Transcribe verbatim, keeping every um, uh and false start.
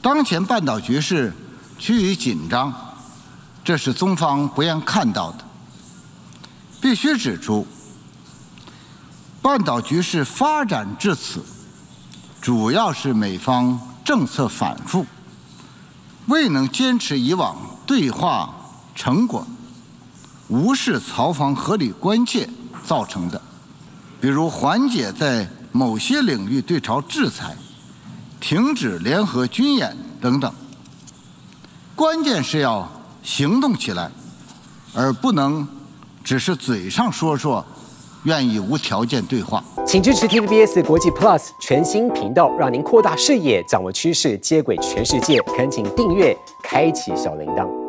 当前半岛局势趋于紧张，这是中方不愿看到的。必须指出，半岛局势发展至此，主要是美方政策反复，未能坚持以往对话成果，无视曹方合理关切造成的。比如缓解在某些领域对朝制裁、停止联合军演等等。关键是要行动起来，而不能只是嘴上说说，愿意无条件对话。 请支持 T V B S 国际 Plus 全新频道，让您扩大视野，掌握趋势，接轨全世界。恳请订阅，开启小铃铛。